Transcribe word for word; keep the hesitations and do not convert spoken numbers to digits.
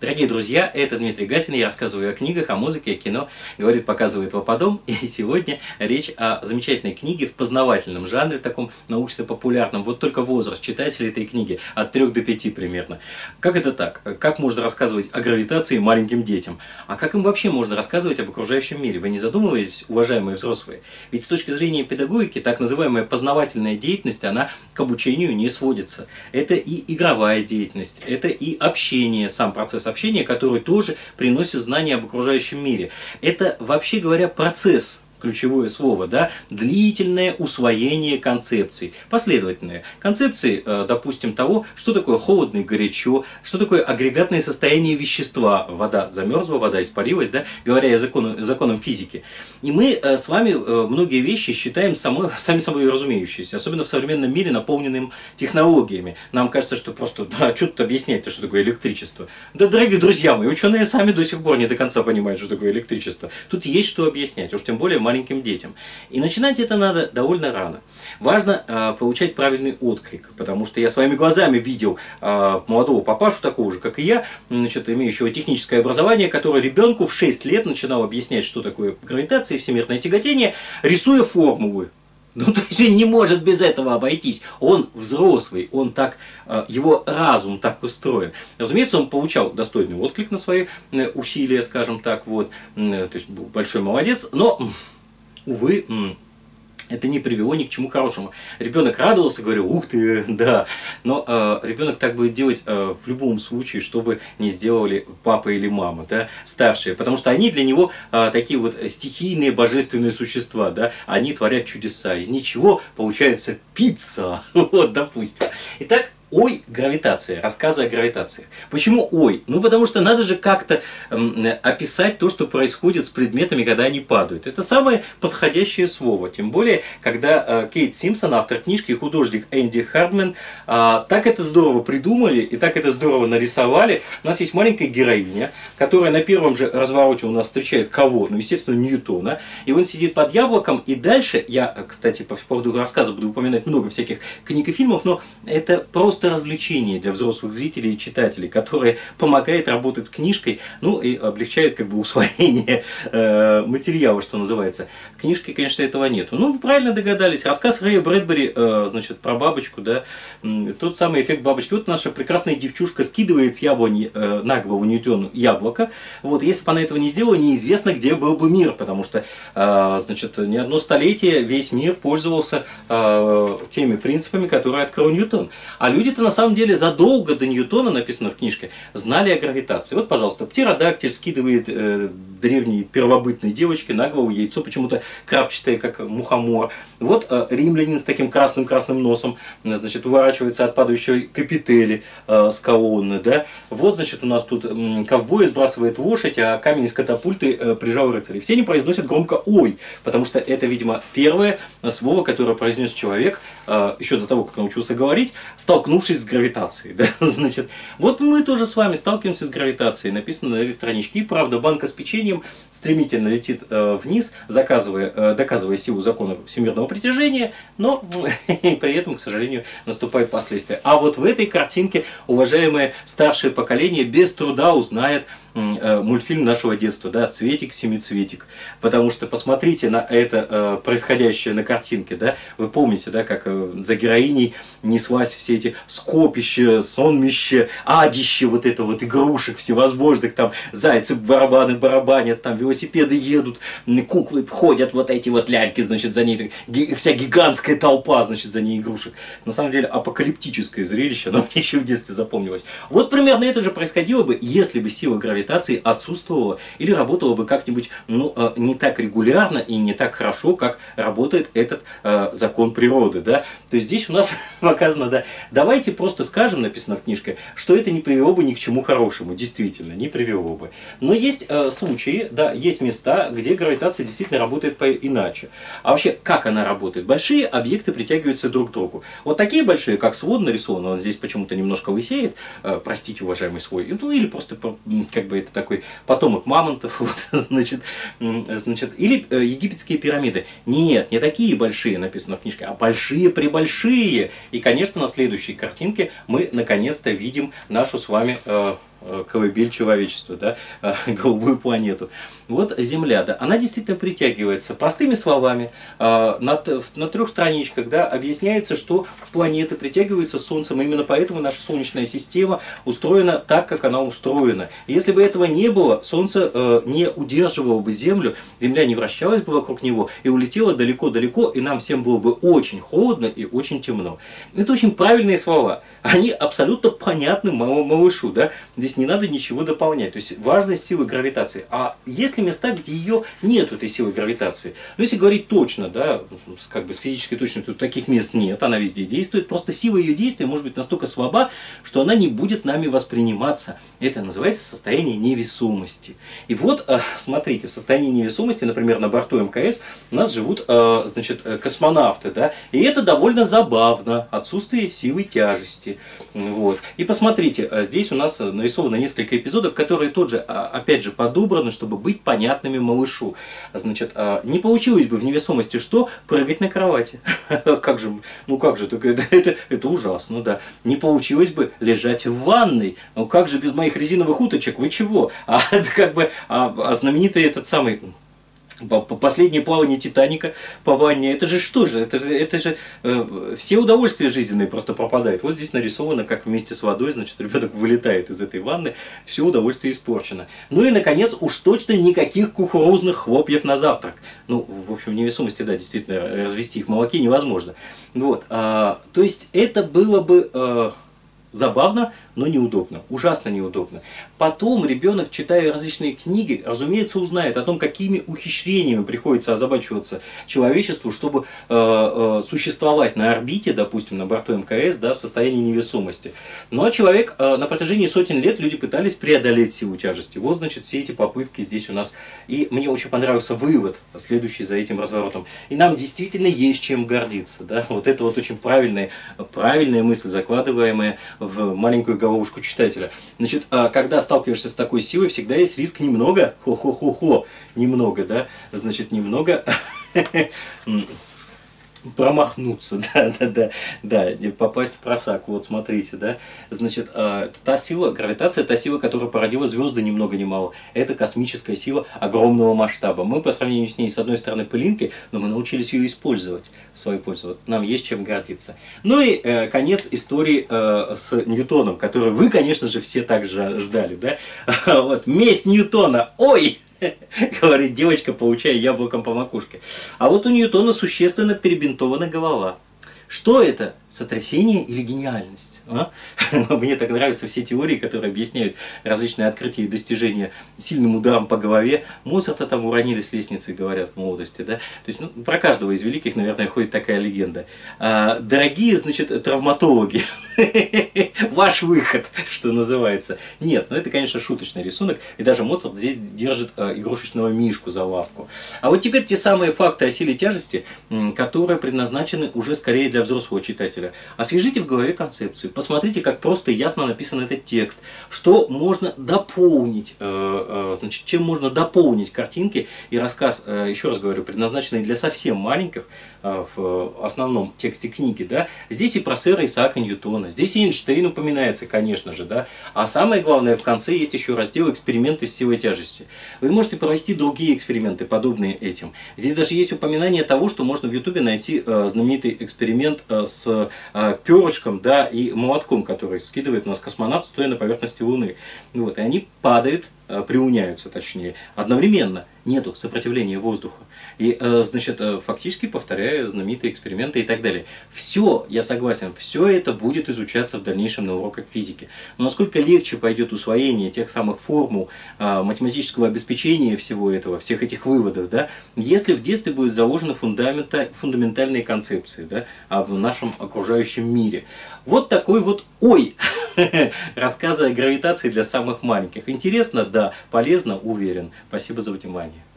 Дорогие друзья, это Дмитрий Гасин, я рассказываю о книгах, о музыке, о кино, говорит, показывает Вападом, и сегодня речь о замечательной книге в познавательном жанре, таком научно-популярном, вот только возраст читателей этой книги, от трёх до пяти примерно. Как это так? Как можно рассказывать о гравитации маленьким детям? А как им вообще можно рассказывать об окружающем мире? Вы не задумываетесь, уважаемые взрослые? Ведь с точки зрения педагогики, так называемая познавательная деятельность, она к обучению не сводится. Это и игровая деятельность, это и общение, сам процесс общения, который тоже приносит знания об окружающем мире. Это, вообще говоря, процесс. Ключевое слово, да, длительное усвоение концепций, последовательные концепции, допустим, того, что такое холодно и горячо, что такое агрегатное состояние вещества, вода замерзла, вода испарилась, да, говоря языком, законом физики. И мы с вами многие вещи считаем самой, сами собой разумеющиеся, особенно в современном мире, наполненным технологиями. Нам кажется, что просто, да, что тут объяснять-то, что такое электричество. Да, дорогие друзья мои, ученые сами до сих пор не до конца понимают, что такое электричество. Тут есть что объяснять, уж тем более маленьким детям. И начинать это надо довольно рано. Важно э, получать правильный отклик, потому что я своими глазами видел э, молодого папашу, такого же, как и я, значит, имеющего техническое образование, который ребенку в шесть лет начинал объяснять, что такое гравитация и всемирное тяготение, рисуя формулы. Ну, то есть он не может без этого обойтись. Он взрослый, он так, его разум так устроен. Разумеется, он получал достойный отклик на свои усилия, скажем так, вот, то есть был большой молодец, но, увы, это не привело ни к чему хорошему. Ребенок радовался, говорил, ух ты, да. Но э, ребенок так будет делать э, в любом случае, что бы ни сделали папа или мама, да, старшие. Потому что они для него э, такие вот стихийные божественные существа, да. Они творят чудеса. Из ничего получается пицца. Вот, допустим. Итак, ой, гравитация, рассказы о гравитации. Почему ой? Ну, потому что надо же как-то э, описать то, что происходит с предметами, когда они падают. Это самое подходящее слово. Тем более, когда э, Кейт Симпсон, автор книжки, и художник Энди Хардман, э, так это здорово придумали и так это здорово нарисовали. У нас есть маленькая героиня, которая на первом же развороте у нас встречает кого? Ну, естественно, Ньютона. И он сидит под яблоком. И дальше, я, кстати, по поводу рассказа буду упоминать много всяких книг и фильмов, но это просто развлечение для взрослых зрителей и читателей, которое помогает работать с книжкой, ну и облегчает как бы усвоение э, материала, что называется. Книжки, конечно, этого нету. Ну, вы правильно догадались. Рассказ Рэя Брэдбери, э, значит, про бабочку, да, тот самый эффект бабочки. Вот наша прекрасная девчушка скидывает с яблони э, на голову Ньютону яблоко. Вот, если бы она этого не сделала, неизвестно, где был бы мир, потому что, э, значит, не одно столетие весь мир пользовался э, теми принципами, которые открыл Ньютон. А люди-то на самом деле задолго до Ньютона, написано в книжке, знали о гравитации. Вот, пожалуйста, птеродактиль скидывает э, древней первобытной девочке на голову яйцо, почему-то крапчатое, как мухомор. Вот э, римлянин с таким красным-красным носом, значит, уворачивается от падающей капители э, с колонны, да. Вот, значит, у нас тут э, ковбой сбрасывает лошадь, а камень из катапульты э, прижал рыцарей. Все не произносят громко «ой», потому что это, видимо, первое слово, которое произнес человек, э, еще до того, как научился говорить, столкнувшись с гравитацией. Да? Значит, вот мы тоже с вами сталкиваемся с гравитацией. Написано на этой страничке. И правда, банка с печеньем стремительно летит э, вниз, заказывая, э, доказывая силу закона всемирного притяжения, но при этом, к сожалению, наступают последствия. А вот в этой картинке, уважаемое старшее поколение без труда узнает э, мультфильм нашего детства, да, «Цветик, семицветик». Потому что посмотрите на это э, происходящее на картинке, да, вы помните, да, как э, за героиней неслась все эти скопище, сонмище, адище вот это вот игрушек всевозможных, там зайцы барабаны барабанят, там велосипеды едут, куклы ходят, вот эти вот ляльки, значит, за ней вся гигантская толпа, значит, за ней игрушек. На самом деле апокалиптическое зрелище, оно мне еще в детстве запомнилось. Вот примерно это же происходило бы, если бы сила гравитации отсутствовала или работала бы как-нибудь, ну, не так регулярно и не так хорошо, как работает этот э, закон природы, да. То есть здесь у нас показано, да, давайте просто скажем, написано в книжке, что это не привело бы ни к чему хорошему, действительно, не привело бы. Но есть э, случаи, да, есть места, где гравитация действительно работает иначе. А вообще, как она работает? Большие объекты притягиваются друг к другу. Вот такие большие, как свод нарисован, он здесь почему-то немножко лысеет, э, простите, уважаемый свой, ну или просто, как бы, это такой потомок мамонтов, вот, значит, значит, или э, египетские пирамиды. Нет, не такие большие, написано в книжке, а большие-пребольшие. И, конечно, на следующей картинке мы наконец-то видим нашу с вами э, колыбель человечества, да, голубую планету. Вот Земля, да, она действительно притягивается. Простыми словами, на, на трех страничках, да, объясняется, что планеты притягиваются Солнцем. Именно поэтому наша Солнечная система устроена так, как она устроена. Если бы этого не было, Солнце не удерживало бы Землю, Земля не вращалась бы вокруг него и улетела далеко-далеко, и нам всем было бы очень холодно и очень темно. Это очень правильные слова. Они абсолютно понятны малышу, да. Здесь не надо ничего дополнять. То есть важность силы гравитации. А есть ли места, где ее нет, этой силы гравитации? Но если говорить точно, да, как бы с физической точностью, таких мест нет, она везде действует. Просто сила ее действия может быть настолько слаба, что она не будет нами восприниматься. Это называется состояние невесомости. И вот, смотрите, в состоянии невесомости, например, на борту эм ка эс у нас живут, значит, космонавты, да, и это довольно забавно, отсутствие силы тяжести. Вот. И посмотрите, здесь у нас нарисовано несколько эпизодов, которые тоже, опять же, подобраны, чтобы быть понятными малышу. Значит, не получилось бы в невесомости что? Прыгать на кровати. Как же, ну как же, только это, это, это ужасно, да. Не получилось бы лежать в ванной. Ну как же без моих резиновых уточек, вы чего? А это как бы, а, а знаменитый этот самый... Последнее плавание Титаника по ванне, это же что же, это, это же э, все удовольствия жизненные просто пропадают. Вот здесь нарисовано, как вместе с водой, значит, ребенок вылетает из этой ванны, все удовольствие испорчено. Ну и, наконец, уж точно никаких кукурузных хлопьев на завтрак. Ну, в общем, в невесомости, да, действительно, развести их в молоке невозможно. Вот, а, то есть, это было бы... А, забавно, но неудобно, ужасно неудобно. Потом ребенок, читая различные книги, разумеется, узнает о том, какими ухищрениями приходится озабачиваться человечеству, чтобы э, э, существовать на орбите, допустим, на борту эм ка эс, да, в состоянии невесомости. Ну а человек, э, на протяжении сотен лет люди пытались преодолеть силу тяжести. Вот, значит, все эти попытки здесь у нас. И мне очень понравился вывод, следующий за этим разворотом. И нам действительно есть чем гордиться. Да? Вот это вот очень правильная, правильная мысль, закладываемая в маленькую головушку читателя. Значит, когда сталкиваешься с такой силой, всегда есть риск немного, хо-хо-хо-хо, немного, да, значит, немного промахнуться, да, да, да, да, попасть в просак. Вот смотрите, да, значит, та сила, гравитация, та сила, которая породила звезды ни много ни мало, это космическая сила огромного масштаба. Мы по сравнению с ней, с одной стороны, пылинки, но мы научились ее использовать в свою пользу. Вот нам есть чем гордиться. Ну и э, конец истории э, с Ньютоном, который вы, конечно же, все так же ждали, да, вот, месть Ньютона, ой! Говорит девочка, получая яблоком по макушке. А вот у Ньютона существенно перебинтована голова. Что это? Сотрясение или гениальность? А? Мне так нравятся все теории, которые объясняют различные открытия и достижения сильным ударом по голове. Моцарта там уронили с лестницы, говорят, в молодости. Да? То есть, ну, про каждого из великих, наверное, ходит такая легенда. А, дорогие, значит, травматологи, ваш выход, что называется. Нет, ну это, конечно, шуточный рисунок. И даже Моцарт здесь держит а, игрушечного мишку за лавку. А вот теперь те самые факты о силе тяжести, которые предназначены уже скорее для взрослого читателя. Освежите в голове концепцию, посмотрите, как просто и ясно написан этот текст, что можно дополнить, значит, чем можно дополнить картинки и рассказ, еще раз говорю, предназначенный для совсем маленьких в основном тексте книги, да. Здесь и про сэра Исаака Ньютона, здесь и Эйнштейн упоминается, конечно же, да. А самое главное, в конце есть еще раздел «Эксперименты с силой тяжести». Вы можете провести другие эксперименты, подобные этим. Здесь даже есть упоминание того, что можно в Ютубе найти знаменитый эксперимент с перышком, да, и молотком, который скидывает у нас космонавт, стоя на поверхности Луны. Вот, и они падают, приуняются, точнее, одновременно. Нету сопротивления воздуха. И, значит, фактически повторяю знаменитые эксперименты и так далее. Все, я согласен, все это будет изучаться в дальнейшем на уроках физики. Но насколько легче пойдет усвоение тех самых формул, математического обеспечения всего этого, всех этих выводов, да, если в детстве будут заложены фундаментальные концепции, да, в нашем окружающем мире. Вот такой вот, ой, рассказы о гравитации для самых маленьких. Интересно? Да. Полезно? Уверен. Спасибо за внимание.